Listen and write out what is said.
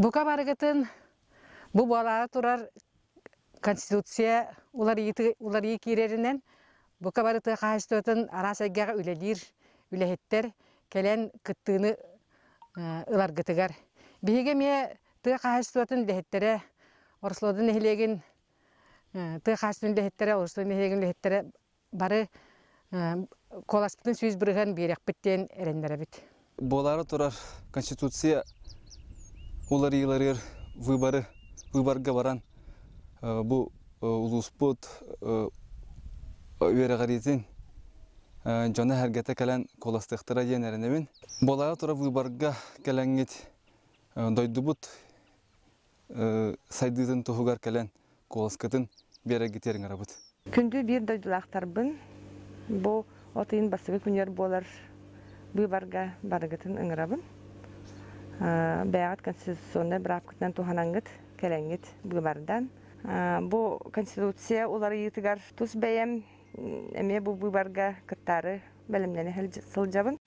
Бука барыгытын бу балары турар конституция улар киреринен бука барыты кайыстытын арасайга үлелир үлехеттер келен кыттыны ыларгытыгар. Биге ме ты кайыстытын лехеттере орслодун эхлеген ты кайыстытын лехеттере орслодун эхлеген лехеттере бары коласпытын сүз бирген берек биттен эрендере бит. Болары турар конституция улар выборга баран бу улуспут үйрәгәритен жана һәргәтә калан коластыктыра янәренебен. Болары турар выборга калангет дойдубут сайдыдын тухугар калан коласкатын берегитерин арабыт. Күндү бир дойдулактарбын. Бу отын басыгы күнер болар выборга барыгытын ыңырабын. Бәгат конституционный брапкытнан туханангыт келеңгит выбордан. Бу конституция улары йытыгар тус бәем эме бу выборга кыттары белемнәне сылжабын.